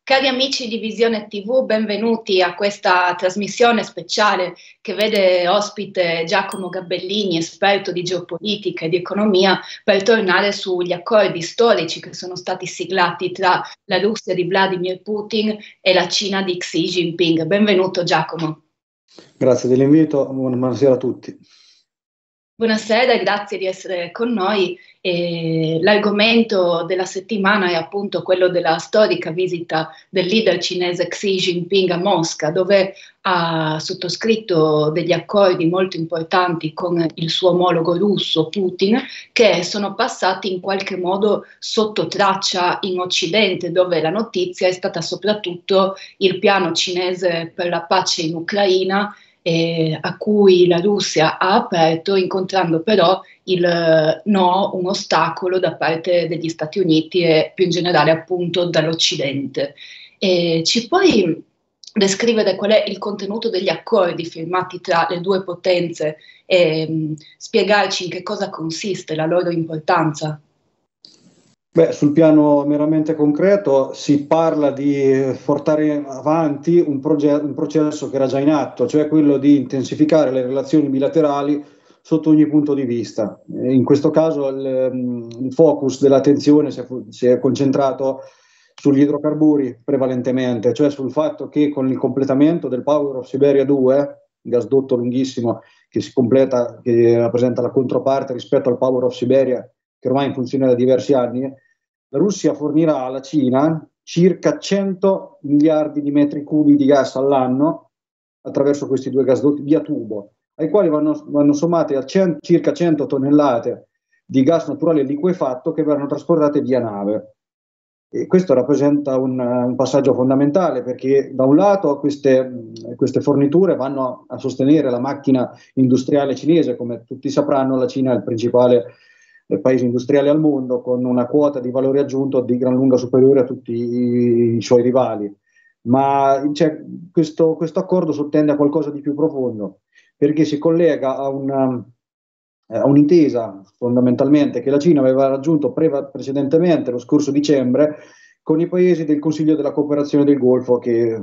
Cari amici di Visione TV, benvenuti a questa trasmissione speciale che vede ospite Giacomo Gabellini, esperto di geopolitica e di economia, per tornare sugli accordi storici che sono stati siglati tra la Russia di Vladimir Putin e la Cina di Xi Jinping. Benvenuto Giacomo. Grazie dell'invito, buonasera a tutti. Buonasera e grazie di essere con noi. L'argomento della settimana è appunto quello della storica visita del leader cinese Xi Jinping a Mosca, dove ha sottoscritto degli accordi molto importanti con il suo omologo russo Putin, che sono passati in qualche modo sotto traccia in Occidente, dove la notizia è stata soprattutto il piano cinese per la pace in Ucraina, a cui la Russia ha aperto, incontrando però il no, un ostacolo da parte degli Stati Uniti e più in generale appunto dall'Occidente. Ci puoi descrivere qual è il contenuto degli accordi firmati tra le due potenze e spiegarci in che cosa consiste la loro importanza? Beh, sul piano meramente concreto si parla di portare avanti un processo che era già in atto, cioè quello di intensificare le relazioni bilaterali sotto ogni punto di vista. In questo caso il focus dell'attenzione si è concentrato sugli idrocarburi prevalentemente, cioè sul fatto che con il completamento del Power of Siberia 2, gasdotto lunghissimo che si completa, che rappresenta la controparte rispetto al Power of Siberia, che ormai è in funzione da diversi anni, la Russia fornirà alla Cina circa 100 miliardi di metri cubi di gas all'anno attraverso questi due gasdotti via tubo, ai quali vanno sommate circa 100 tonnellate di gas naturale liquefatto che verranno trasportate via nave. E questo rappresenta un passaggio fondamentale, perché da un lato queste forniture vanno a sostenere la macchina industriale cinese. Come tutti sapranno, la Cina è il principale paese industriale al mondo, con una quota di valore aggiunto di gran lunga superiore a tutti i suoi rivali. Ma questo accordo sottende a qualcosa di più profondo, perché si collega a un'intesa fondamentalmente che la Cina aveva raggiunto precedentemente lo scorso dicembre con i paesi del Consiglio della cooperazione del Golfo,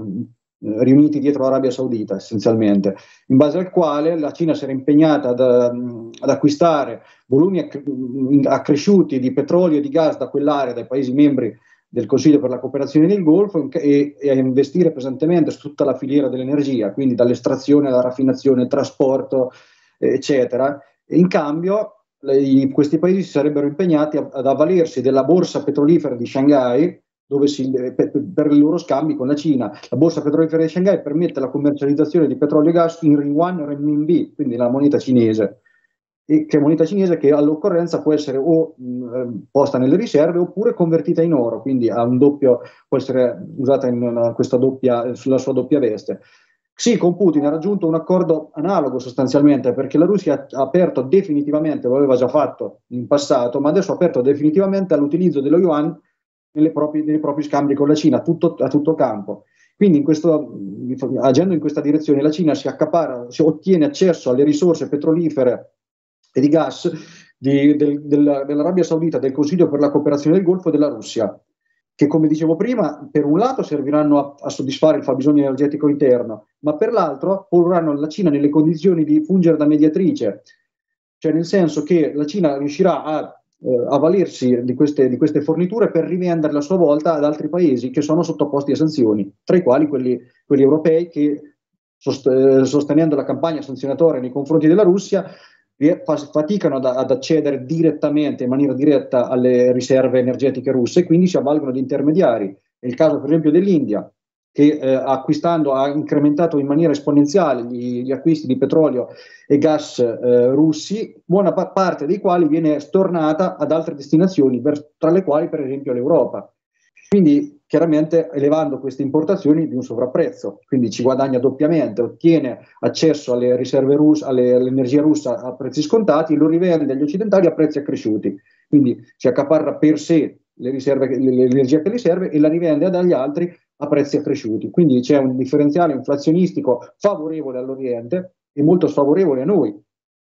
riuniti dietro l'Arabia Saudita essenzialmente, in base al quale la Cina si era impegnata ad acquistare volumi accresciuti di petrolio e di gas da quell'area, dai paesi membri del Consiglio per la cooperazione del Golfo, e a investire pesantemente su tutta la filiera dell'energia, quindi dall'estrazione alla raffinazione, il trasporto, eccetera. In cambio, questi paesi si sarebbero impegnati ad avvalersi della borsa petrolifera di Shanghai, dove per i loro scambi con la Cina. La borsa petrolifera di Shanghai permette la commercializzazione di petrolio e gas in yuan renminbi, quindi la moneta cinese, che è moneta cinese che all'occorrenza può essere o posta nelle riserve oppure convertita in oro, quindi può essere usata sulla sua doppia veste. Sì, con Putin ha raggiunto un accordo analogo sostanzialmente, perché la Russia ha aperto definitivamente, lo aveva già fatto in passato, ma adesso ha aperto definitivamente all'utilizzo dello yuan nei propri scambi con la Cina a tutto campo. Quindi agendo in questa direzione, la Cina si ottiene accesso alle risorse petrolifere e di gas dell'Arabia Saudita, del Consiglio per la cooperazione del Golfo e della Russia, che, come dicevo prima, per un lato serviranno a soddisfare il fabbisogno energetico interno, ma per l'altro porranno la Cina nelle condizioni di fungere da mediatrice, cioè nel senso che la Cina riuscirà a valersi di queste forniture per rivenderle a sua volta ad altri paesi che sono sottoposti a sanzioni, tra i quali quelli europei, che sostenendo la campagna sanzionatoria nei confronti della Russia faticano ad accedere direttamente, in maniera diretta, alle riserve energetiche russe, e quindi si avvalgono di intermediari. È il caso per esempio dell'India, che acquistando ha incrementato in maniera esponenziale gli acquisti di petrolio e gas russi, buona parte dei quali viene stornata ad altre destinazioni, tra le quali per esempio l'Europa. Quindi chiaramente elevando queste importazioni di un sovrapprezzo, quindi ci guadagna doppiamente, ottiene accesso alle riserve russe, all'energia russa a prezzi scontati, e lo rivende agli occidentali a prezzi accresciuti. Quindi si accaparra per sé l'energia che gli serve e la rivende agli altri a prezzi accresciuti. Quindi c'è un differenziale inflazionistico favorevole all'Oriente e molto sfavorevole a noi,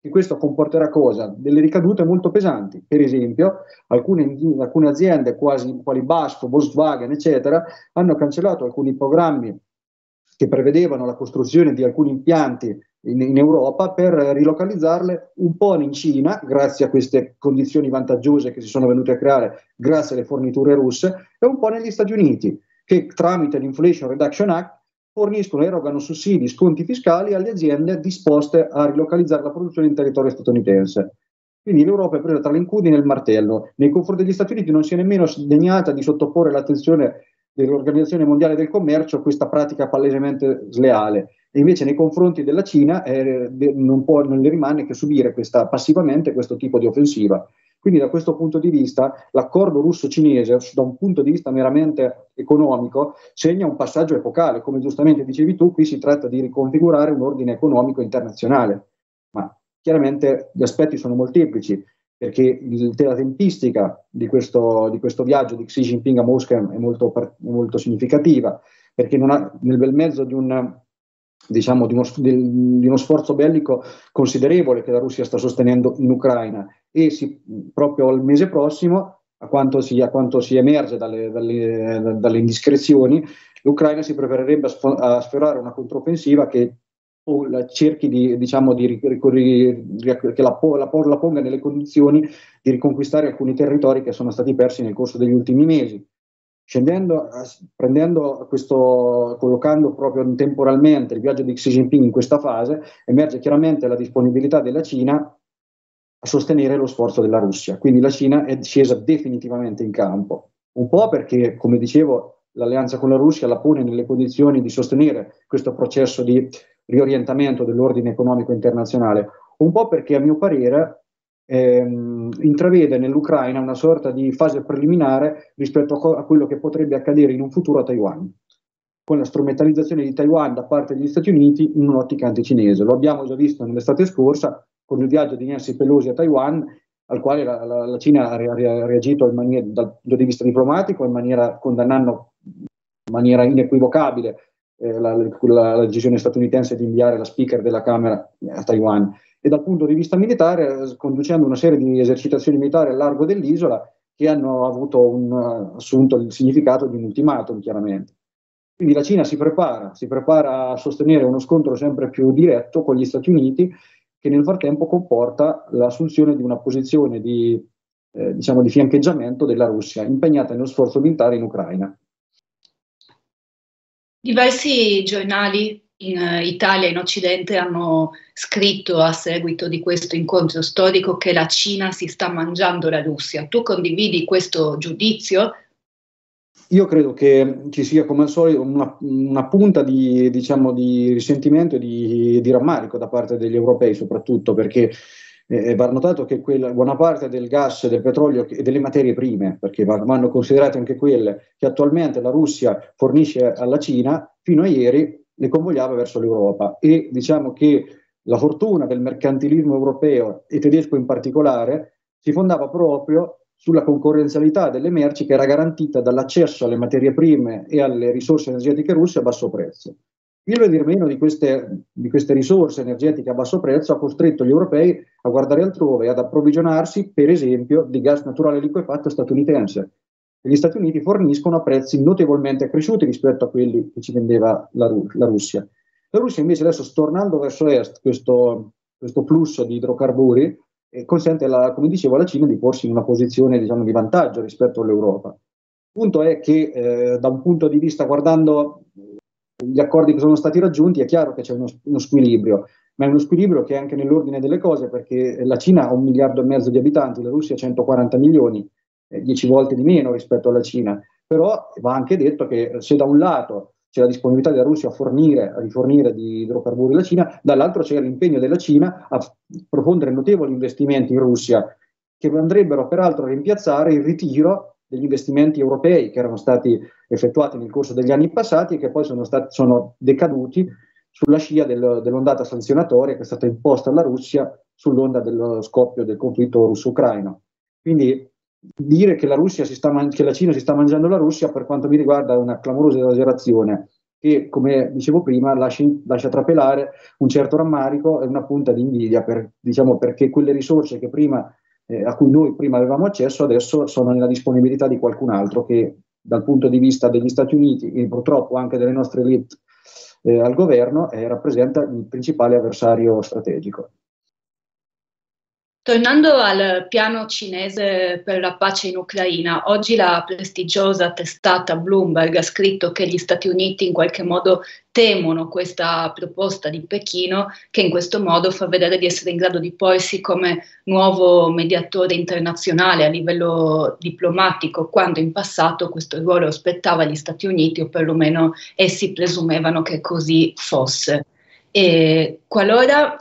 che questo comporterà cosa? Delle ricadute molto pesanti. Per esempio, alcune aziende quali BASF, Volkswagen, eccetera, hanno cancellato alcuni programmi che prevedevano la costruzione di alcuni impianti in Europa per rilocalizzarle un po' in Cina, grazie a queste condizioni vantaggiose che si sono venute a creare grazie alle forniture russe, e un po' negli Stati Uniti, che tramite l'Inflation Reduction Act forniscono e erogano sussidi, sconti fiscali alle aziende disposte a rilocalizzare la produzione in territorio statunitense. Quindi l'Europa è presa tra le incudine e il martello. Nei confronti degli Stati Uniti non si è nemmeno degnata di sottoporre l'attenzione dell'Organizzazione Mondiale del Commercio a questa pratica palesemente sleale. E invece nei confronti della Cina non le rimane che subire passivamente questo tipo di offensiva. Quindi da questo punto di vista l'accordo russo-cinese, da un punto di vista meramente economico, segna un passaggio epocale. Come giustamente dicevi tu, qui si tratta di riconfigurare un ordine economico internazionale. Ma chiaramente gli aspetti sono molteplici, perché la tempistica di questo viaggio di Xi Jinping a Mosca è molto significativa, perché nel bel mezzo di uno sforzo bellico considerevole che la Russia sta sostenendo in Ucraina, e proprio il mese prossimo, a quanto si emerge dalle indiscrezioni, l'Ucraina si preparerebbe a sferrare una controffensiva che cerchi che la ponga nelle condizioni di riconquistare alcuni territori che sono stati persi nel corso degli ultimi mesi. Collocando proprio temporalmente il viaggio di Xi Jinping in questa fase, emerge chiaramente la disponibilità della Cina a sostenere lo sforzo della Russia. Quindi la Cina è scesa definitivamente in campo, un po' perché, come dicevo, l'alleanza con la Russia la pone nelle condizioni di sostenere questo processo di riorientamento dell'ordine economico internazionale, un po' perché, a mio parere, intravede nell'Ucraina una sorta di fase preliminare rispetto a quello che potrebbe accadere in un futuro a Taiwan, con la strumentalizzazione di Taiwan da parte degli Stati Uniti in un'ottica anticinese. Lo abbiamo già visto nell'estate scorsa con il viaggio di Nancy Pelosi a Taiwan, al quale la Cina ha reagito dal punto di vista diplomatico, condannando in maniera inequivocabile la decisione statunitense di inviare la speaker della Camera a Taiwan, e dal punto di vista militare conducendo una serie di esercitazioni militari a largo dell'isola che hanno assunto il significato di un ultimatum, chiaramente. Quindi la Cina si prepara a sostenere uno scontro sempre più diretto con gli Stati Uniti, che nel frattempo comporta l'assunzione di una posizione di fiancheggiamento della Russia, impegnata nello sforzo militare in Ucraina. Diversi giornali in Italia e in Occidente hanno scritto a seguito di questo incontro storico che la Cina si sta mangiando la Russia. Tu condividi questo giudizio? Io credo che ci sia, come al solito, una punta di risentimento e di rammarico da parte degli europei, soprattutto perché va notato che buona parte del gas, del petrolio e delle materie prime, perché vanno considerate anche quelle che attualmente la Russia fornisce alla Cina, fino a ieri le convogliava verso l'Europa, e diciamo che la fortuna del mercantilismo europeo e tedesco in particolare si fondava proprio sulla concorrenzialità delle merci che era garantita dall'accesso alle materie prime e alle risorse energetiche russe a basso prezzo. Il venir meno di queste risorse energetiche a basso prezzo ha costretto gli europei a guardare altrove e ad approvvigionarsi, per esempio, di gas naturale liquefatto statunitense. E gli Stati Uniti forniscono a prezzi notevolmente cresciuti rispetto a quelli che ci vendeva la Russia. La Russia invece adesso, stornando verso est questo flusso di idrocarburi, consente, come dicevo, alla Cina di porsi in una posizione di vantaggio rispetto all'Europa. Il punto è che da un punto di vista, guardando gli accordi che sono stati raggiunti, è chiaro che c'è uno squilibrio, ma è uno squilibrio che è anche nell'ordine delle cose, perché la Cina ha 1,5 miliardi di abitanti, la Russia ha 140 milioni, 10 volte di meno rispetto alla Cina. Però va anche detto che se da un lato c'è la disponibilità della Russia a rifornire di idrocarburi la Cina, dall'altro c'è l'impegno della Cina a profondere notevoli investimenti in Russia, che andrebbero peraltro a rimpiazzare il ritiro degli investimenti europei che erano stati effettuati nel corso degli anni passati e che poi sono decaduti sulla scia dell'ondata sanzionatoria che è stata imposta alla Russia sull'onda dello scoppio del conflitto russo-ucraino. Quindi dire che la Cina si sta mangiando la Russia, per quanto mi riguarda, è una clamorosa esagerazione, che, come dicevo prima, lascia trapelare un certo rammarico e una punta di invidia diciamo, perché quelle risorse che a cui noi prima avevamo accesso adesso sono nella disponibilità di qualcun altro che dal punto di vista degli Stati Uniti e purtroppo anche delle nostre elite al governo rappresenta il principale avversario strategico. Tornando al piano cinese per la pace in Ucraina, oggi la prestigiosa testata Bloomberg ha scritto che gli Stati Uniti in qualche modo temono questa proposta di Pechino, che in questo modo fa vedere di essere in grado di porsi come nuovo mediatore internazionale a livello diplomatico, quando in passato questo ruolo spettava agli Stati Uniti, o perlomeno essi presumevano che così fosse. E qualora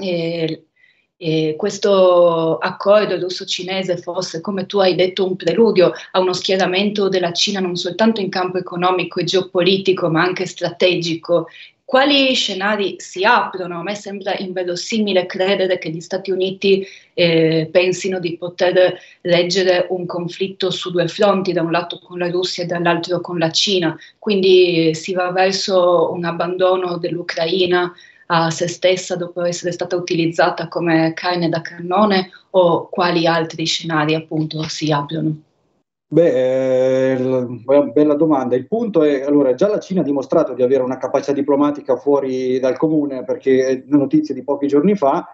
questo accordo russo-cinese fosse, come tu hai detto, un preludio a uno schieramento della Cina non soltanto in campo economico e geopolitico, ma anche strategico, quali scenari si aprono? A me sembra inverosimile credere che gli Stati Uniti pensino di poter reggere un conflitto su due fronti, da un lato con la Russia e dall'altro con la Cina, quindi si va verso un abbandono dell'Ucraina a se stessa dopo essere stata utilizzata come carne da cannone, o quali altri scenari appunto si aprono? Bella domanda. Il punto è, allora, già la Cina ha dimostrato di avere una capacità diplomatica fuori dal comune, perché notizie di pochi giorni fa,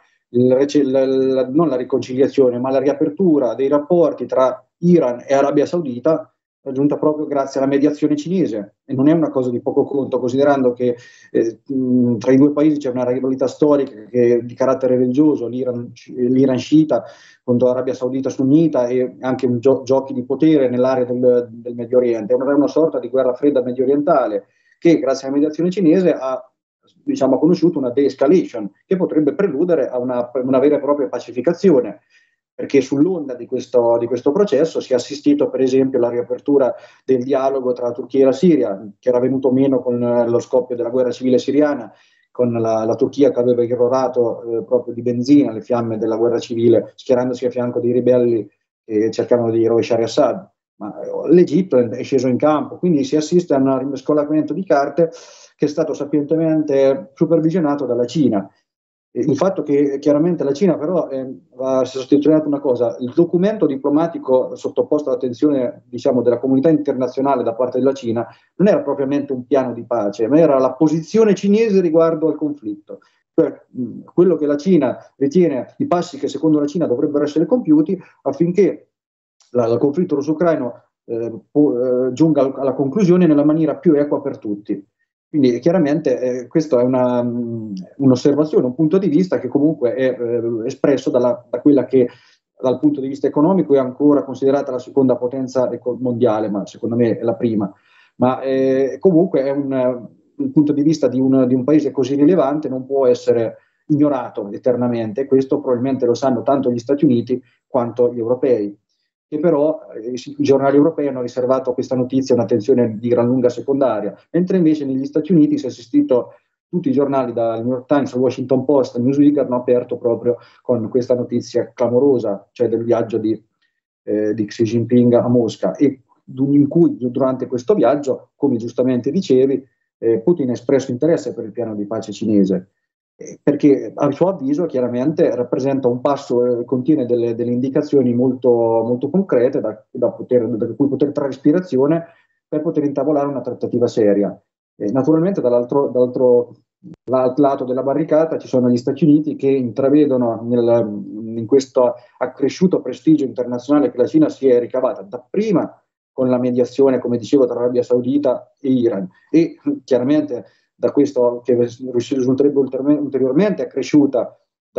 non la riconciliazione, ma la riapertura dei rapporti tra Iran e Arabia Saudita è giunta proprio grazie alla mediazione cinese, e non è una cosa di poco conto, considerando che tra i due paesi c'è una rivalità storica di carattere religioso, l'Iran sciita contro l'Arabia Saudita sunnita, e anche giochi di potere nell'area del Medio Oriente. È una sorta di guerra fredda medio orientale che, grazie alla mediazione cinese, ha diciamo, conosciuto una de-escalation che potrebbe preludere a una vera e propria pacificazione, perché sull'onda di questo processo si è assistito per esempio alla riapertura del dialogo tra la Turchia e la Siria, che era venuto meno con lo scoppio della guerra civile siriana, con la Turchia che aveva irrorato proprio di benzina le fiamme della guerra civile, schierandosi a fianco dei ribelli che cercavano di rovesciare Assad. Ma l'Egitto è sceso in campo, quindi si assiste a un rimescolamento di carte che è stato sapientemente supervisionato dalla Cina. Il fatto che chiaramente la Cina però va sottolineato una cosa: il documento diplomatico sottoposto all'attenzione diciamo, della comunità internazionale da parte della Cina non era propriamente un piano di pace, ma era la posizione cinese riguardo al conflitto. Cioè, quello che la Cina ritiene, i passi che secondo la Cina dovrebbero essere compiuti affinché il conflitto russo-ucraino giunga alla conclusione nella maniera più equa per tutti. Quindi chiaramente questa è un'osservazione, un punto di vista che comunque è espresso da quella che dal punto di vista economico è ancora considerata la seconda potenza mondiale, ma secondo me è la prima. Ma comunque è il punto di vista di un paese così rilevante non può essere ignorato eternamente, e questo probabilmente lo sanno tanto gli Stati Uniti quanto gli europei, che però i giornali europei hanno riservato a questa notizia un'attenzione di gran lunga secondaria, mentre invece negli Stati Uniti si è assistito, tutti i giornali dal New York Times al Washington Post al Newsweek hanno aperto proprio con questa notizia clamorosa, cioè del viaggio di Xi Jinping a Mosca, e in cui durante questo viaggio, come giustamente dicevi, Putin ha espresso interesse per il piano di pace cinese, perché a suo avviso chiaramente rappresenta un passo, contiene delle indicazioni molto, molto concrete da cui poter trarre ispirazione per poter intavolare una trattativa seria. Naturalmente dall'altro lato della barricata ci sono gli Stati Uniti, che intravedono in questo accresciuto prestigio internazionale che la Cina si è ricavata dapprima con la mediazione, come dicevo, tra Arabia Saudita e Iran, e chiaramente da questo che risulterebbe ulteriormente accresciuta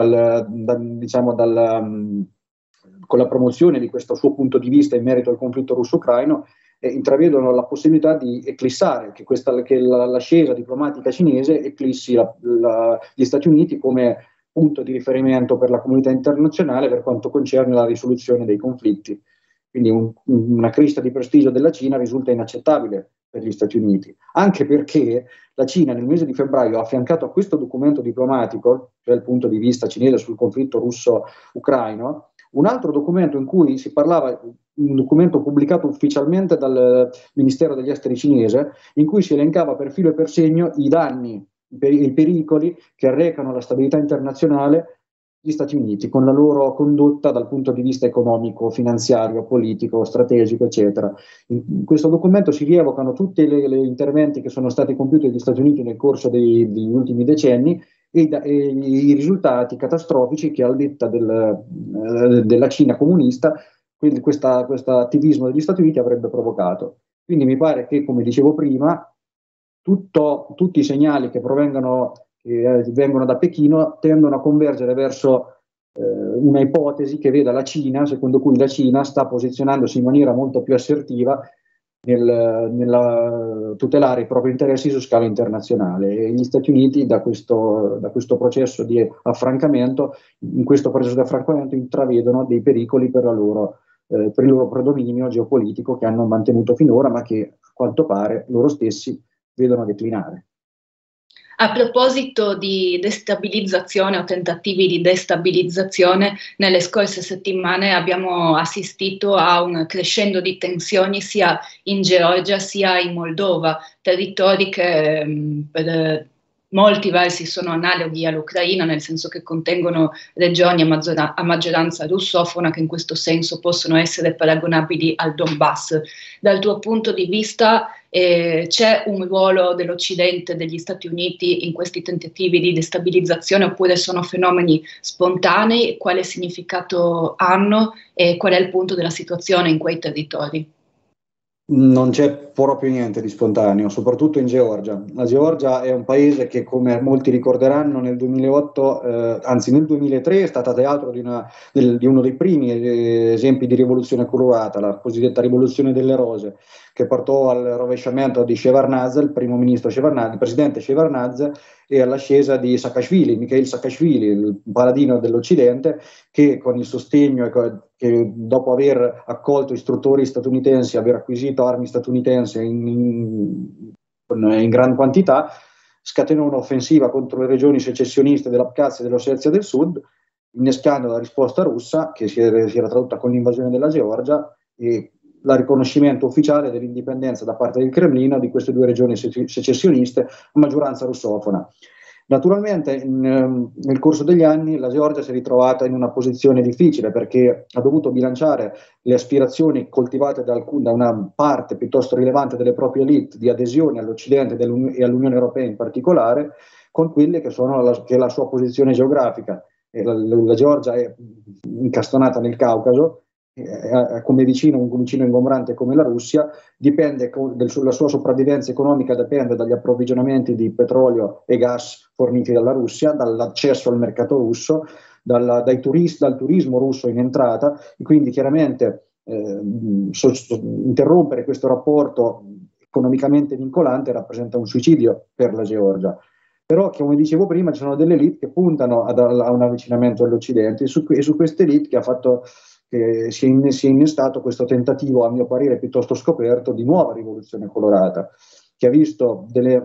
con la promozione di questo suo punto di vista in merito al conflitto russo-ucraino, intravedono la possibilità di eclissare, che l'ascesa diplomatica cinese eclissi gli Stati Uniti come punto di riferimento per la comunità internazionale per quanto concerne la risoluzione dei conflitti. Quindi una crescita di prestigio della Cina risulta inaccettabile per gli Stati Uniti, anche perché la Cina nel mese di febbraio ha affiancato a questo documento diplomatico, cioè il punto di vista cinese sul conflitto russo-ucraino, un altro documento in cui si parlava un documento pubblicato ufficialmente dal Ministero degli Esteri cinese, in cui si elencava per filo e per segno i danni, i pericoli che arrecano alla stabilità internazionale gli Stati Uniti con la loro condotta dal punto di vista economico, finanziario, politico, strategico, eccetera. In questo documento si rievocano tutti gli interventi che sono stati compiuti dagli Stati Uniti nel corso degli ultimi decenni e i risultati catastrofici che, al detta della Cina comunista, quindi questo attivismo degli Stati Uniti avrebbe provocato. Quindi mi pare che, come dicevo prima, tutti i segnali che vengono da Pechino tendono a convergere verso una ipotesi che veda la Cina, secondo cui la Cina sta posizionandosi in maniera molto più assertiva nel tutelare i propri interessi su scala internazionale, e gli Stati Uniti da questo processo di affrancamento, in questo processo di affrancamento intravedono dei pericoli per il loro predominio geopolitico che hanno mantenuto finora, ma che a quanto pare loro stessi vedono declinare. A proposito di destabilizzazione o tentativi di destabilizzazione, nelle scorse settimane abbiamo assistito a un crescendo di tensioni sia in Georgia sia in Moldova, territori che per molti versi sono analoghi all'Ucraina, nel senso che contengono regioni a maggioranza russofona che in questo senso possono essere paragonabili al Donbass. Dal tuo punto di vista, c'è un ruolo dell'Occidente, degli Stati Uniti in questi tentativi di destabilizzazione, oppure sono fenomeni spontanei? Quale significato hanno e qual è il punto della situazione in quei territori? Non c'è proprio niente di spontaneo, soprattutto in Georgia. La Georgia è un paese che, come molti ricorderanno, nel 2008, anzi nel 2003, è stata teatro di uno dei primi esempi di rivoluzione colorata, la cosiddetta rivoluzione delle rose, che portò al rovesciamento di Shevardnadze, il presidente Shevardnadze, e all'ascesa di Mikhail Saakashvili, il paladino dell'Occidente, che con il sostegno, che dopo aver accolto istruttori statunitensi, aver acquisito armi statunitensi in gran quantità, scatenò un'offensiva contro le regioni secessioniste dell'Abkhazia e dell'Ossetia del Sud, innescando la risposta russa, che si era tradotta con l'invasione della Georgia e il riconoscimento ufficiale dell'indipendenza da parte del Cremlino di queste due regioni secessioniste a maggioranza russofona. Naturalmente nel corso degli anni la Georgia si è ritrovata in una posizione difficile, perché ha dovuto bilanciare le aspirazioni coltivate da una parte piuttosto rilevante delle proprie elite di adesione all'Occidente e all'Unione Europea in particolare, con quelle che è la sua posizione geografica. La Georgia è incastonata nel Caucaso, come un vicino ingombrante come la Russia, la sua sopravvivenza economica dipende dagli approvvigionamenti di petrolio e gas forniti dalla Russia, dall'accesso al mercato russo, dal turismo russo in entrata, e quindi chiaramente interrompere questo rapporto economicamente vincolante rappresenta un suicidio per la Georgia. Però, come dicevo prima, ci sono delle elite che puntano a un avvicinamento all'Occidente, e su queste elite che si è innestato questo tentativo, a mio parere piuttosto scoperto, di nuova rivoluzione colorata, che ha visto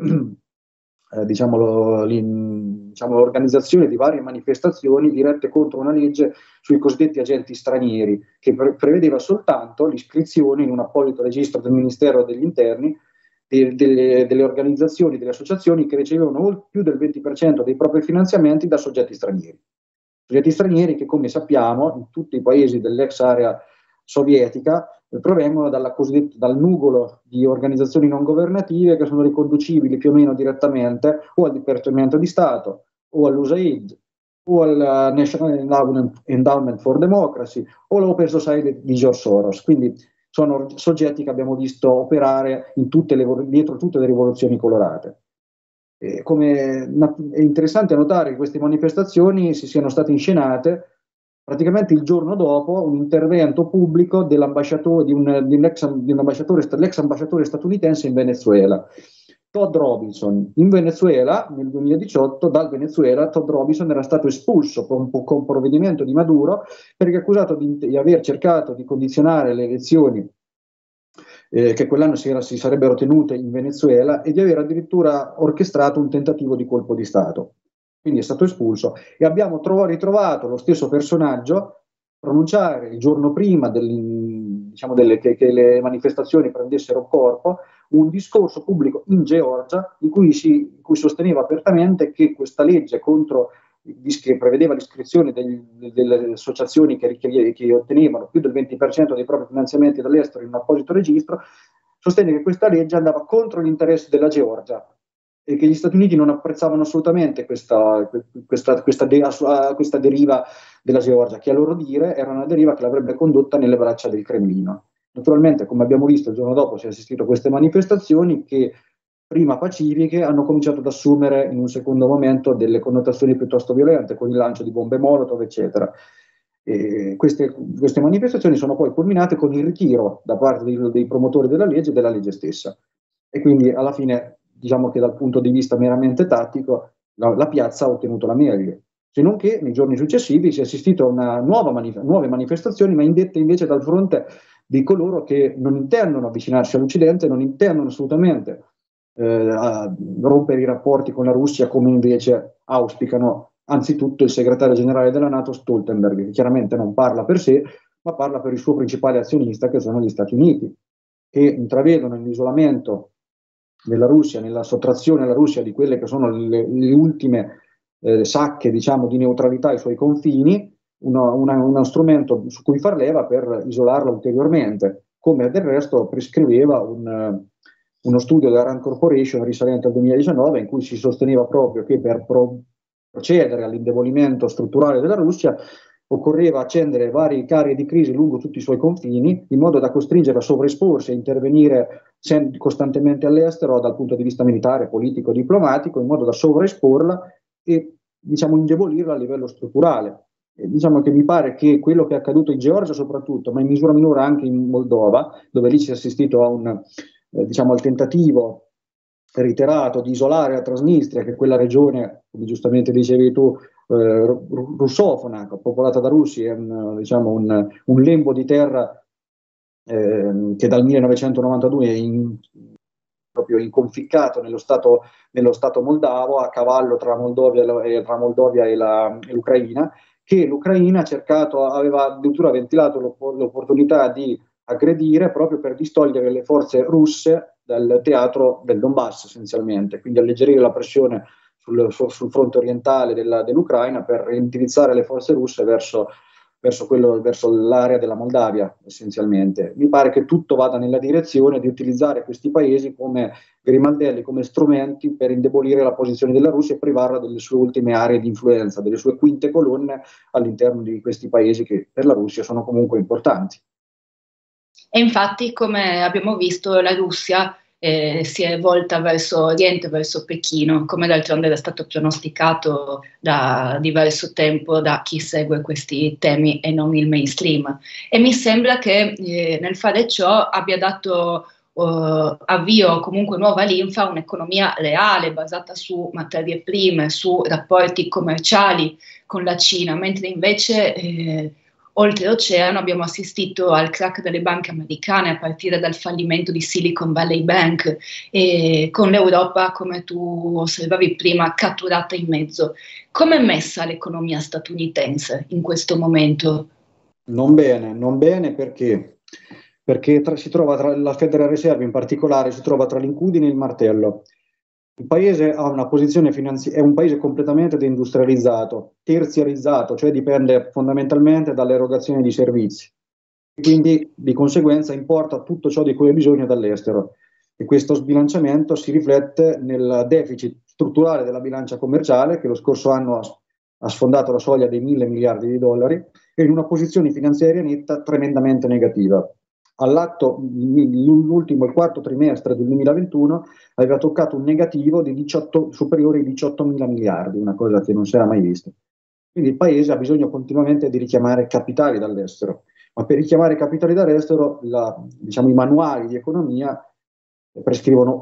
l'organizzazione di varie manifestazioni dirette contro una legge sui cosiddetti agenti stranieri, che prevedeva soltanto l'iscrizione in un apposito registro del Ministero degli Interni delle organizzazioni, delle associazioni che ricevevano più del 20% dei propri finanziamenti da soggetti stranieri. Soggetti stranieri che, come sappiamo, in tutti i paesi dell'ex area sovietica provengono dal nugolo di organizzazioni non governative che sono riconducibili più o meno direttamente o al Dipartimento di Stato o all'USAID o al National Endowment for Democracy o all'Open Society di George Soros. Quindi sono soggetti che abbiamo visto operare dietro tutte le rivoluzioni colorate. È interessante notare che queste manifestazioni si siano state inscenate praticamente il giorno dopo un intervento pubblico dell'ex ambasciatore statunitense in Venezuela, Todd Robinson. In Venezuela, nel 2018, dal Venezuela, Todd Robinson era stato espulso con provvedimento di Maduro, perché accusato di aver cercato di condizionare le elezioni che quell'anno si sarebbero tenute in Venezuela, e di aver addirittura orchestrato un tentativo di colpo di Stato. Quindi è stato espulso, e abbiamo ritrovato lo stesso personaggio pronunciare il giorno prima diciamo che le manifestazioni prendessero corpo, un discorso pubblico in Georgia in cui sosteneva apertamente che questa legge che prevedeva l'iscrizione delle associazioni che ottenevano più del 20% dei propri finanziamenti dall'estero in un apposito registro, sostenne che questa legge andava contro gli interessi della Georgia e che gli Stati Uniti non apprezzavano assolutamente questa deriva della Georgia, che a loro dire era una deriva che l'avrebbe condotta nelle braccia del Cremlino. Naturalmente, come abbiamo visto, il giorno dopo si è assistito a queste manifestazioni che, prima pacifiche, hanno cominciato ad assumere in un secondo momento delle connotazioni piuttosto violente, con il lancio di bombe Molotov, eccetera. E queste manifestazioni sono poi culminate con il ritiro da parte dei promotori della legge stessa. E quindi alla fine, diciamo che dal punto di vista meramente tattico, la piazza ha ottenuto la meglio. Se non che nei giorni successivi si è assistito a nuove manifestazioni, ma indette invece dal fronte di coloro che non intendono avvicinarsi all'Occidente, non intendono assolutamente rompere i rapporti con la Russia, come invece auspicano anzitutto il segretario generale della NATO Stoltenberg, che chiaramente non parla per sé, ma parla per il suo principale azionista, che sono gli Stati Uniti, che intravedono nell'isolamento della Russia, nella sottrazione alla Russia di quelle che sono le ultime sacche, diciamo, di neutralità ai suoi confini, uno strumento su cui far leva per isolarla ulteriormente, come del resto prescriveva uno studio della Rand Corporation risalente al 2019, in cui si sosteneva proprio che per procedere all'indebolimento strutturale della Russia occorreva accendere varie aree di crisi lungo tutti i suoi confini, in modo da costringere a sovraesporsi e intervenire costantemente all'estero dal punto di vista militare, politico, diplomatico, in modo da sovraesporla e, diciamo, indebolirla a livello strutturale. Diciamo che mi pare che quello che è accaduto in Georgia soprattutto, ma in misura minore anche in Moldova, dove lì si è assistito a diciamo, al tentativo reiterato di isolare la Transnistria, che è quella regione, come giustamente dicevi tu, russofona, popolata da russi, è diciamo un lembo di terra che dal 1992 è proprio inconficcato nello stato moldavo, a cavallo tra Moldovia e l'Ucraina, che l'Ucraina aveva addirittura ventilato l'opportunità di aggredire proprio per distogliere le forze russe dal teatro del Donbass, essenzialmente, quindi alleggerire la pressione sul fronte orientale dell'Ucraina per indirizzare le forze russe verso l'area della Moldavia, essenzialmente. Mi pare che tutto vada nella direzione di utilizzare questi paesi come grimaldelli, come strumenti per indebolire la posizione della Russia e privarla delle sue ultime aree di influenza, delle sue quinte colonne all'interno di questi paesi che per la Russia sono comunque importanti. E infatti, come abbiamo visto, la Russia si è volta verso Oriente, verso Pechino, come d'altronde era stato pronosticato da diverso tempo da chi segue questi temi e non il mainstream. E mi sembra che nel fare ciò abbia dato avvio, comunque nuova linfa, a un'economia reale basata su materie prime, su rapporti commerciali con la Cina, mentre invece oltreoceano abbiamo assistito al crack delle banche americane a partire dal fallimento di Silicon Valley Bank e con l'Europa, come tu osservavi prima, catturata in mezzo. Come è messa l'economia statunitense in questo momento? Non bene perché si trova la Federal Reserve in particolare si trova tra l'incudine e il martello. Il paese ha una posizione è un paese completamente deindustrializzato, terziarizzato, cioè dipende fondamentalmente dall'erogazione di servizi. E quindi di conseguenza importa tutto ciò di cui ha bisogno dall'estero. E questo sbilanciamento si riflette nel deficit strutturale della bilancia commerciale, che lo scorso anno ha sfondato la soglia dei 1.000 miliardi di dollari, e in una posizione finanziaria netta tremendamente negativa. All'atto, il quarto trimestre del 2021 aveva toccato un negativo superiore ai 18.000 miliardi, una cosa che non si era mai vista. Quindi il paese ha bisogno continuamente di richiamare capitali dall'estero, ma per richiamare capitali dall'estero diciamo, i manuali di economia prescrivono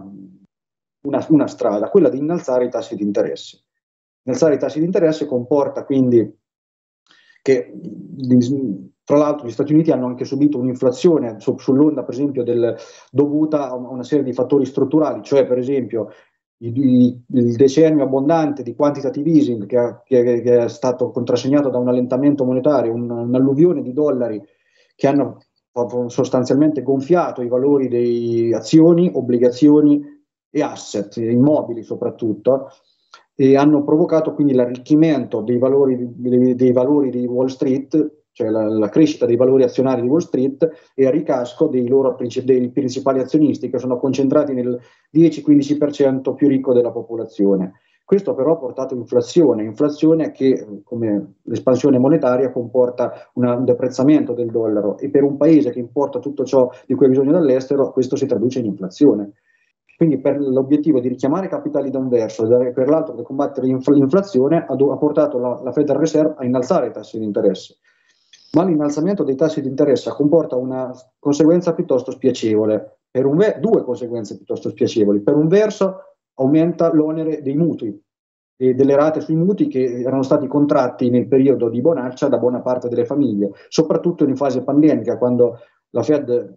una strada, quella di innalzare i tassi di interesse. Innalzare i tassi di interesse comporta quindi che, tra l'altro, gli Stati Uniti hanno anche subito un'inflazione sull'onda, per esempio, dovuta a una serie di fattori strutturali, cioè per esempio il decennio abbondante di quantitative easing che è stato contrassegnato da un allentamento monetario, un'alluvione di dollari che hanno sostanzialmente gonfiato i valori di azioni, obbligazioni e asset, immobili soprattutto, e hanno provocato quindi l'arricchimento dei valori di Wall Street, cioè la crescita dei valori azionari di Wall Street e a ricasco dei principali azionisti, che sono concentrati nel 10-15% più ricco della popolazione. Questo però ha portato inflazione che, come l'espansione monetaria, comporta un deprezzamento del dollaro, e per un paese che importa tutto ciò di cui ha bisogno dall'estero, questo si traduce in inflazione. Quindi per l'obiettivo di richiamare capitali da un verso e per l'altro di combattere l'inflazione ha portato la Federal Reserve a innalzare i tassi di interesse. Ma l'innalzamento dei tassi di interesse comporta una conseguenza piuttosto spiacevole, due conseguenze piuttosto spiacevoli. Per un verso aumenta l'onere dei mutui e delle rate sui mutui che erano stati contratti nel periodo di bonaccia da buona parte delle famiglie, soprattutto in fase pandemica, quando la Fed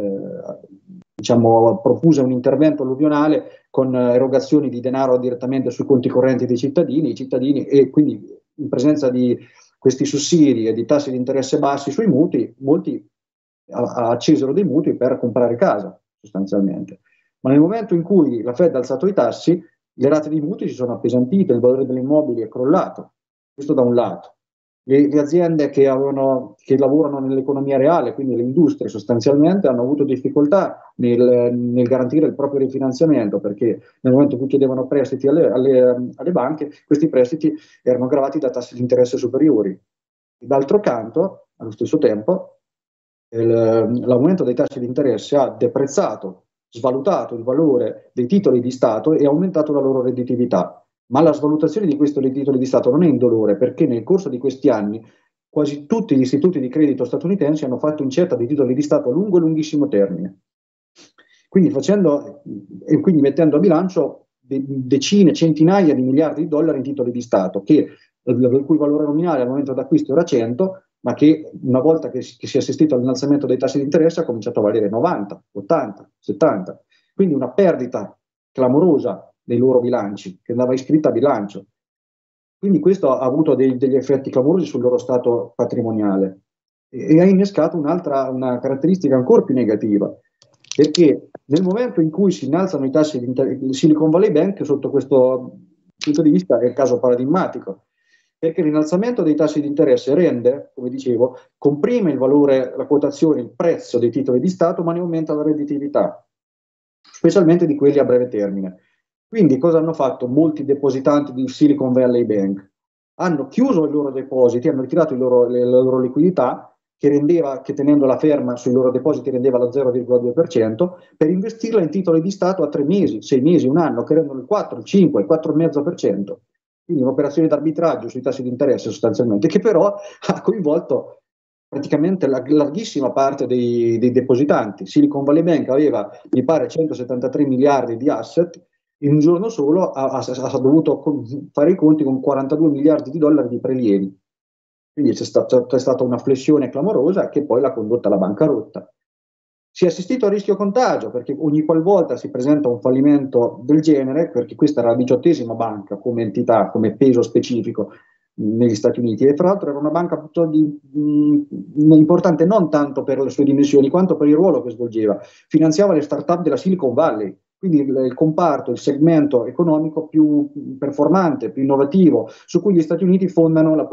propuse un intervento alluvionale con erogazioni di denaro direttamente sui conti correnti dei cittadini, e quindi in presenza di questi sussidi e di tassi di interesse bassi sui mutui, molti accesero dei mutui per comprare casa sostanzialmente. Ma nel momento in cui la Fed ha alzato i tassi, le rate dei mutui si sono appesantite, il valore degli immobili è crollato. Questo da un lato. Le aziende che lavorano nell'economia reale, quindi le industrie sostanzialmente, hanno avuto difficoltà nel garantire il proprio rifinanziamento, perché nel momento in cui chiedevano prestiti alle banche, questi prestiti erano gravati da tassi di interesse superiori. D'altro canto, allo stesso tempo, l'aumento dei tassi di interesse ha deprezzato, svalutato il valore dei titoli di Stato e aumentato la loro redditività. Ma la svalutazione di questi titoli di Stato non è indolore, perché nel corso di questi anni quasi tutti gli istituti di credito statunitensi hanno fatto incetta di titoli di Stato a lungo e lunghissimo termine. Quindi mettendo a bilancio decine, centinaia di miliardi di dollari in titoli di Stato, il cui valore nominale al momento d'acquisto era 100, ma che una volta che si è assistito all'innalzamento dei tassi di interesse ha cominciato a valere 90, 80, 70. Quindi una perdita clamorosa dei loro bilanci, che andava iscritta a bilancio. Quindi questo ha avuto degli effetti clamorosi sul loro stato patrimoniale e ha innescato una caratteristica ancora più negativa, perché nel momento in cui si innalzano i tassi di interesse, Silicon Valley Bank sotto questo punto di vista è il caso paradigmatico, perché l'innalzamento dei tassi di interesse rende, come dicevo, comprime il valore, la quotazione, il prezzo dei titoli di Stato, ma ne aumenta la redditività, specialmente di quelli a breve termine. Quindi cosa hanno fatto molti depositanti di Silicon Valley Bank? Hanno chiuso i loro depositi, hanno ritirato la loro liquidità, che tenendola ferma sui loro depositi rendeva lo 0,2%, per investirla in titoli di Stato a 3 mesi, 6 mesi, un anno, che rendono il 4, il 5, il 4,5%. Quindi un'operazione d'arbitraggio sui tassi di interesse sostanzialmente, che però ha coinvolto praticamente la larghissima parte dei depositanti. Silicon Valley Bank aveva, mi pare, 173 miliardi di asset, in un giorno solo ha dovuto fare i conti con 42 miliardi di dollari di prelievi. Quindi c'è stata una flessione clamorosa che poi l'ha condotta alla bancarotta. Si è assistito a rischio contagio, perché ogni qualvolta si presenta un fallimento del genere, perché questa era la 18ª banca come entità, come peso specifico negli Stati Uniti, e tra l'altro era una banca importante non tanto per le sue dimensioni quanto per il ruolo che svolgeva. Finanziava le start-up della Silicon Valley, quindi il comparto, il segmento economico più performante, più innovativo, su cui gli Stati Uniti fondano il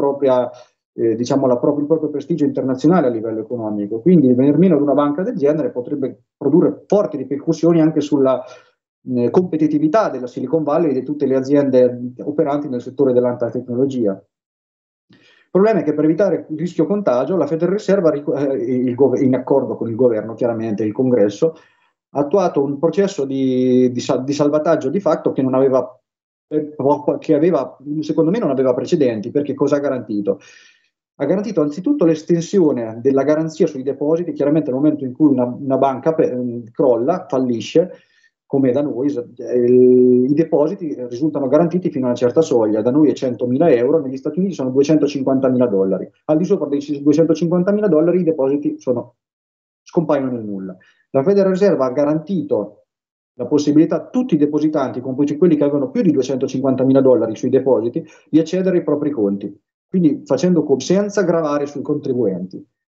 proprio prestigio internazionale a livello economico. Quindi il venir meno ad una banca del genere potrebbe produrre forti ripercussioni anche sulla competitività della Silicon Valley e di tutte le aziende operanti nel settore dell'alta tecnologia. Il problema è che per evitare il rischio contagio la Federal Reserve, in accordo con il governo, chiaramente il Congresso, ha attuato un processo di salvataggio di fatto che secondo me non aveva precedenti, perché cosa ha garantito? Ha garantito anzitutto l'estensione della garanzia sui depositi. Chiaramente nel momento in cui una banca crolla, fallisce, come da noi, i depositi risultano garantiti fino a una certa soglia. Da noi è 100.000 euro, negli Stati Uniti sono 250.000 dollari. Al di sopra dei 250.000 dollari i depositi scompaiono nel nulla. La Federal Reserve ha garantito la possibilità a tutti i depositanti, complici quelli che avevano più di 250.000 dollari sui depositi, di accedere ai propri conti, quindi senza gravare sui contribuenti.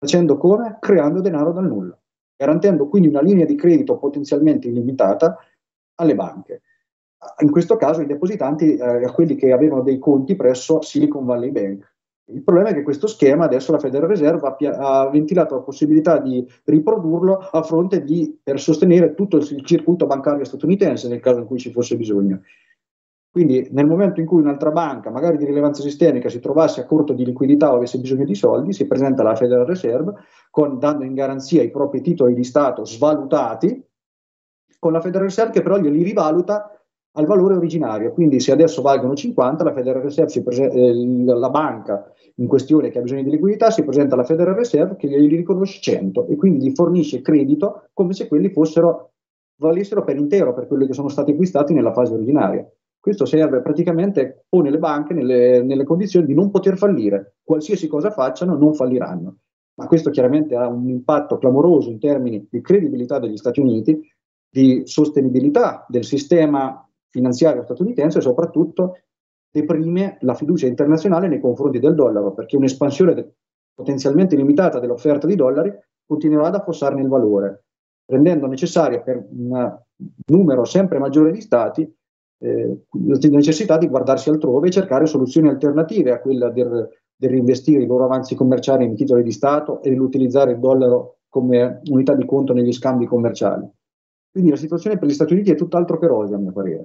Facendo come? Creando denaro dal nulla, garantendo quindi una linea di credito potenzialmente illimitata alle banche. In questo caso i depositanti, a quelli che avevano dei conti presso Silicon Valley Bank. Il problema è che questo schema adesso la Federal Reserve ha ventilato la possibilità di riprodurlo a fronte per sostenere tutto il circuito bancario statunitense nel caso in cui ci fosse bisogno. Quindi nel momento in cui un'altra banca, magari di rilevanza sistemica, si trovasse a corto di liquidità o avesse bisogno di soldi, si presenta alla Federal Reserve dando in garanzia i propri titoli di Stato svalutati, con la Federal Reserve che però glieli rivaluta al valore originario. Quindi se adesso valgono 50, la Federal Reserve la banca in questione che ha bisogno di liquidità si presenta alla Federal Reserve che glieli riconosce 100 e quindi gli fornisce credito come se quelli valessero per intero per quelli che sono stati acquistati nella fase originaria. Questo serve praticamente, pone le banche nelle condizioni di non poter fallire. Qualsiasi cosa facciano, non falliranno. Ma questo chiaramente ha un impatto clamoroso in termini di credibilità degli Stati Uniti, di sostenibilità del sistema finanziario statunitense e soprattutto deprime la fiducia internazionale nei confronti del dollaro, perché un'espansione potenzialmente limitata dell'offerta di dollari continuerà ad affossarne il valore, rendendo necessaria per un numero sempre maggiore di stati la necessità di guardarsi altrove e cercare soluzioni alternative a quella del reinvestire i loro avanzi commerciali in titoli di Stato e dell'utilizzare il dollaro come unità di conto negli scambi commerciali. Quindi la situazione per gli Stati Uniti è tutt'altro che rosea, a mio parere.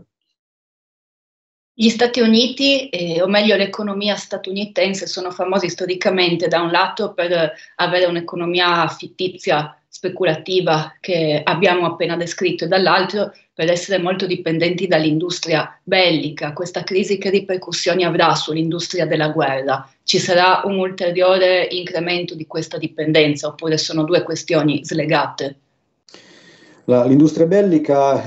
Gli Stati Uniti, o meglio l'economia statunitense, sono famosi storicamente da un lato per avere un'economia fittizia, speculativa, che abbiamo appena descritto, e dall'altro per essere molto dipendenti dall'industria bellica. Questa crisi che ripercussioni avrà sull'industria della guerra? Ci sarà un ulteriore incremento di questa dipendenza oppure sono due questioni slegate? L'industria bellica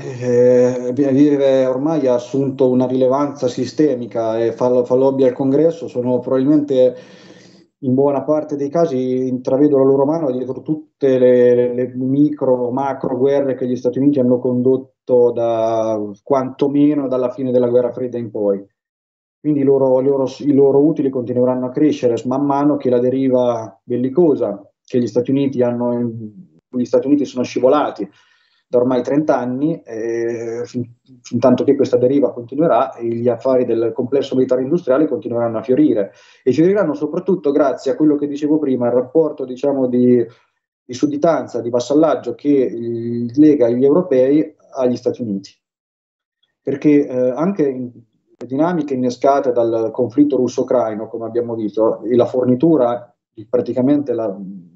ormai ha assunto una rilevanza sistemica e fa lobby al Congresso, sono probabilmente in buona parte dei casi intravedo la loro mano dietro tutte le micro, macro guerre che gli Stati Uniti hanno condotto quantomeno dalla fine della guerra fredda in poi. Quindi i loro utili continueranno a crescere man mano che la deriva bellicosa che gli Stati Uniti sono scivolati da ormai 30 anni, fin tanto che questa deriva continuerà e gli affari del complesso militare industriale continueranno a fiorire. E fioriranno soprattutto grazie a quello che dicevo prima, il rapporto diciamo, di sudditanza, di vassallaggio che lega gli europei agli Stati Uniti. Perché anche in dinamiche innescate dal conflitto russo-ucraino, come abbiamo visto, e la fornitura di praticamente la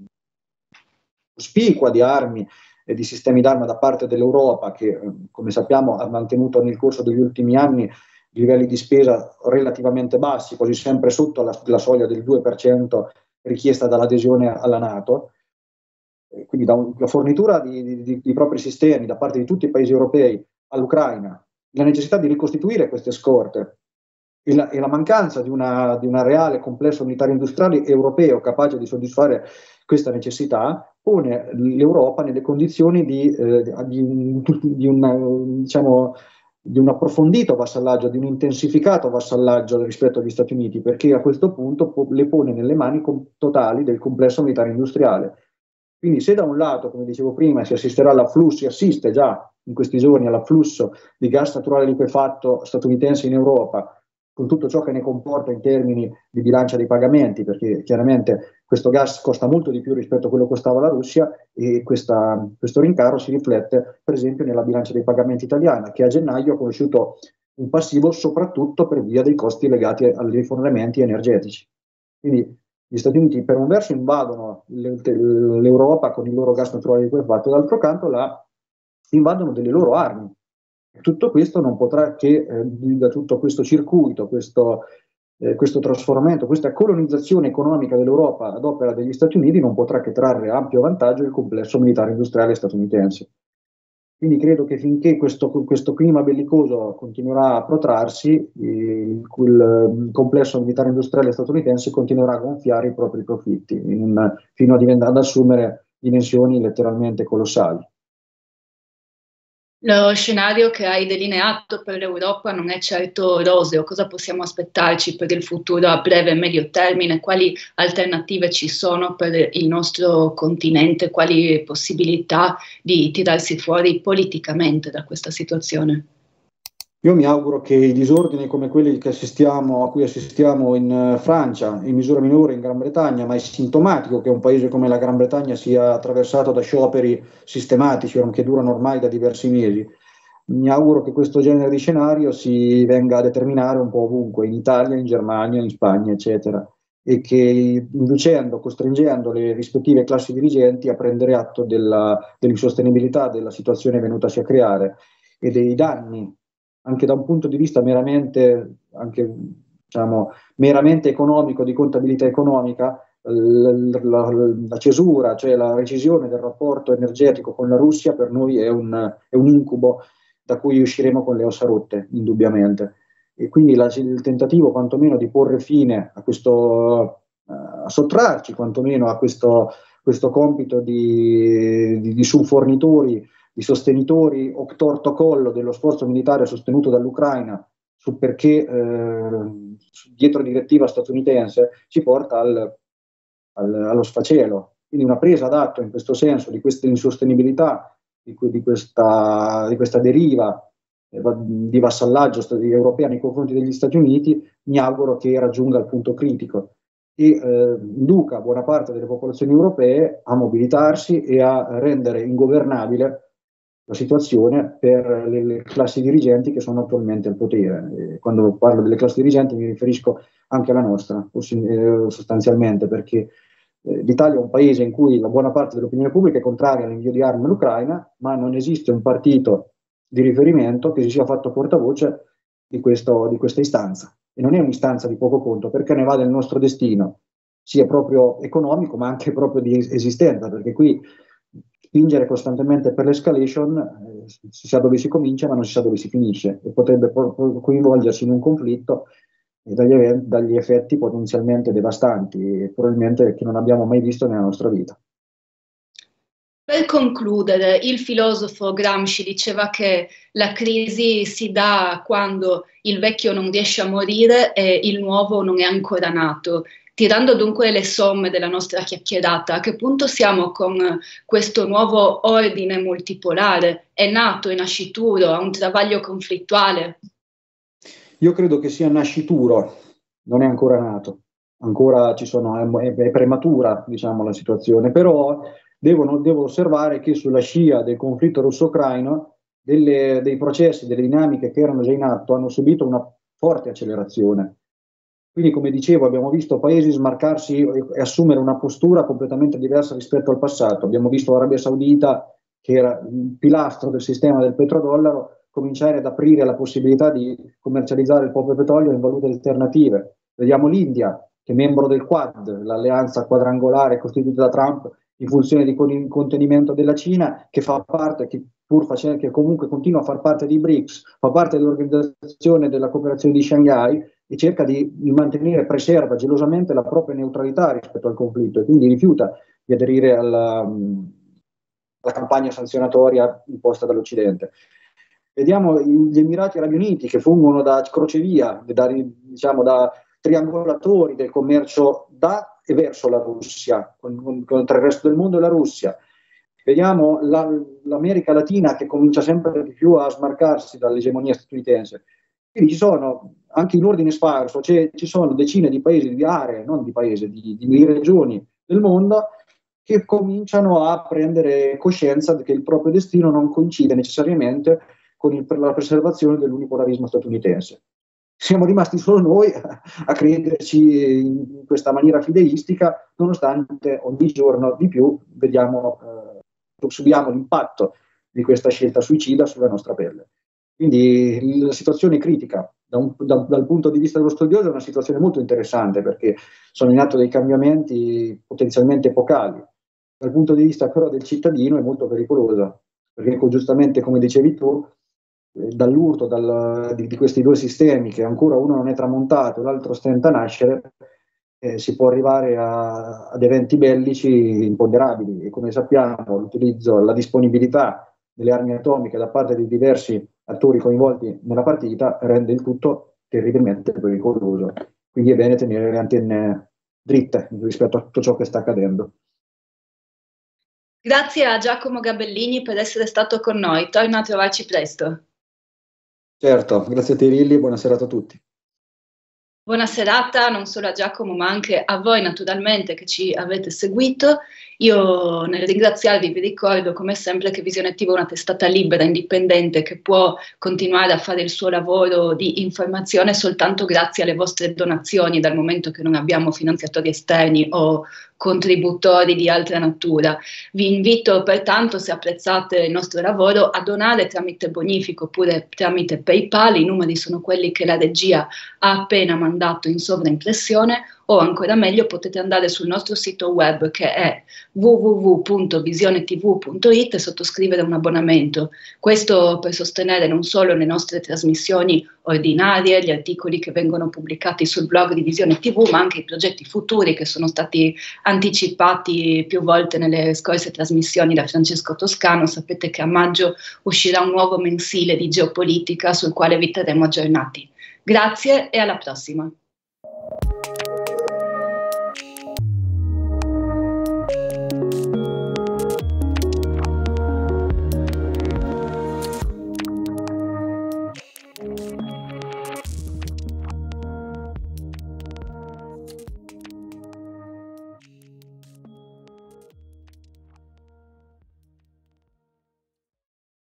cospicua di armi e di sistemi d'arma da parte dell'Europa, che come sappiamo ha mantenuto nel corso degli ultimi anni livelli di spesa relativamente bassi, quasi sempre sotto la soglia del 2% richiesta dall'adesione alla NATO. Quindi la fornitura di propri sistemi da parte di tutti i paesi europei all'Ucraina, la necessità di ricostituire queste scorte e la mancanza di una reale complesso militare industriale europeo capace di soddisfare questa necessità pone l'Europa nelle condizioni di un approfondito vassallaggio, di un intensificato vassallaggio rispetto agli Stati Uniti, perché a questo punto le pone nelle mani totali del complesso militare industriale. Quindi se da un lato, come dicevo prima, si assiste già in questi giorni all'afflusso di gas naturale liquefatto statunitense in Europa, con tutto ciò che ne comporta in termini di bilancia dei pagamenti, perché chiaramente questo gas costa molto di più rispetto a quello che costava la Russia e questo rincaro si riflette per esempio nella bilancia dei pagamenti italiana, che a gennaio ha conosciuto un passivo soprattutto per via dei costi legati agli rifornimenti energetici. Quindi gli Stati Uniti per un verso invadono l'Europa con il loro gas naturale liquefatto, d'altro canto invadono delle loro armi. Tutto questo non potrà che, da tutto questo circuito, questo trasformamento, questa colonizzazione economica dell'Europa ad opera degli Stati Uniti non potrà che trarre ampio vantaggio il complesso militare industriale statunitense. Quindi credo che finché questo clima bellicoso continuerà a protrarsi, il complesso militare industriale statunitense continuerà a gonfiare i propri profitti fino ad assumere dimensioni letteralmente colossali. Lo scenario che hai delineato per l'Europa non è certo roseo. Cosa possiamo aspettarci per il futuro a breve e medio termine? Quali alternative ci sono per il nostro continente? Quali possibilità di tirarsi fuori politicamente da questa situazione? Io mi auguro che i disordini come quelli a cui assistiamo in Francia, in misura minore in Gran Bretagna, ma è sintomatico che un paese come la Gran Bretagna sia attraversato da scioperi sistematici che durano ormai da diversi mesi. Mi auguro che questo genere di scenario si venga a determinare un po' ovunque, in Italia, in Germania, in Spagna, eccetera, e che inducendo, costringendo le rispettive classi dirigenti a prendere atto dell'insostenibilità della situazione venutasi a creare e dei danni anche da un punto di vista meramente economico, di contabilità economica, la cesura, cioè la recisione del rapporto energetico con la Russia per noi è un incubo da cui usciremo con le ossa rotte, indubbiamente. E quindi il tentativo quantomeno di porre fine a a sottrarci quantomeno a questo compito di subfornitori, di sostenitori obtorto collo dello sforzo militare sostenuto dall'Ucraina su perché dietro direttiva statunitense ci porta allo sfacelo. Quindi una presa d'atto in questo senso di questa insostenibilità, di questa deriva di vassallaggio europea nei confronti degli Stati Uniti, mi auguro che raggiunga il punto critico e induca buona parte delle popolazioni europee a mobilitarsi e a rendere ingovernabile la situazione per le classi dirigenti che sono attualmente al potere. E quando parlo delle classi dirigenti mi riferisco anche alla nostra, sostanzialmente, perché l'Italia è un paese in cui la buona parte dell'opinione pubblica è contraria all'invio di armi all'Ucraina, ma non esiste un partito di riferimento che si sia fatto portavoce di questa istanza. E non è un'istanza di poco conto, perché ne va del nostro destino, sia proprio economico, ma anche proprio di esistenza, perché qui spingere costantemente per l'escalation si sa dove si comincia, ma non si sa dove si finisce, e potrebbe coinvolgersi in un conflitto dagli effetti potenzialmente devastanti, e probabilmente che non abbiamo mai visto nella nostra vita. Per concludere, il filosofo Gramsci diceva che la crisi si dà quando il vecchio non riesce a morire e il nuovo non è ancora nato. Tirando dunque le somme della nostra chiacchierata, a che punto siamo con questo nuovo ordine multipolare? È nato, è nascituro, ha un travaglio conflittuale? Io credo che sia nascituro, non è ancora nato, ancora è prematura, diciamo, la situazione, però devo osservare che sulla scia del conflitto russo-ucraino dei processi, delle dinamiche che erano già in atto hanno subito una forte accelerazione. Quindi, come dicevo, abbiamo visto paesi smarcarsi e assumere una postura completamente diversa rispetto al passato. Abbiamo visto l'Arabia Saudita, che era il pilastro del sistema del petrodollaro, cominciare ad aprire la possibilità di commercializzare il proprio petrolio in valute alternative. Vediamo l'India, che è membro del Quad, l'alleanza quadrangolare costituita da Trump in funzione di contenimento della Cina, che fa parte, che comunque continua a far parte di BRICS, fa parte dell'Organizzazione della Cooperazione di Shanghai, e cerca di mantenere, preserva gelosamente la propria neutralità rispetto al conflitto, e quindi rifiuta di aderire alla campagna sanzionatoria imposta dall'Occidente. Vediamo gli Emirati Arabi Uniti, che fungono da crocevia, da triangolatori del commercio da e verso la Russia, tra il resto del mondo e la Russia. Vediamo l'America Latina, che comincia sempre di più a smarcarsi dall'egemonia statunitense. Quindi ci sono, anche in ordine sparso, ci sono decine di paesi, di aree, non di paesi, di regioni del mondo che cominciano a prendere coscienza che il proprio destino non coincide necessariamente con la preservazione dell'unipolarismo statunitense. Siamo rimasti solo noi a crederci in questa maniera fideistica, nonostante ogni giorno di più subiamo l'impatto di questa scelta suicida sulla nostra pelle. Quindi la situazione è critica. Dal punto di vista dello studioso è una situazione molto interessante, perché sono in atto dei cambiamenti potenzialmente epocali. Dal punto di vista però del cittadino è molto pericolosa, perché giustamente, come dicevi tu, dall'urto di questi due sistemi, che ancora uno non è tramontato e l'altro stenta a nascere, si può arrivare ad eventi bellici imponderabili, e come sappiamo la disponibilità delle armi atomiche da parte di diversi attori coinvolti nella partita rende il tutto terribilmente pericoloso. Quindi è bene tenere le antenne dritte rispetto a tutto ciò che sta accadendo. Grazie a Giacomo Gabellini per essere stato con noi. Torna a trovarci presto. Certo, grazie a te Lilli e buona serata a tutti. Buona serata non solo a Giacomo ma anche a voi naturalmente che ci avete seguito. Io nel ringraziarvi vi ricordo come sempre che Visione TV è una testata libera, indipendente, che può continuare a fare il suo lavoro di informazione soltanto grazie alle vostre donazioni, dal momento che non abbiamo finanziatori esterni o contributori di altra natura. Vi invito pertanto, se apprezzate il nostro lavoro, a donare tramite bonifico oppure tramite PayPal. I numeri sono quelli che la regia ha appena mandato in sovraimpressione, o ancora meglio potete andare sul nostro sito web che è www.visionetv.it e sottoscrivere un abbonamento. Questo per sostenere non solo le nostre trasmissioni ordinarie, gli articoli che vengono pubblicati sul blog di Visione TV, ma anche i progetti futuri che sono stati anticipati più volte nelle scorse trasmissioni da Francesco Toscano. Sapete che a maggio uscirà un nuovo mensile di geopolitica sul quale vi terremo aggiornati. Grazie e alla prossima.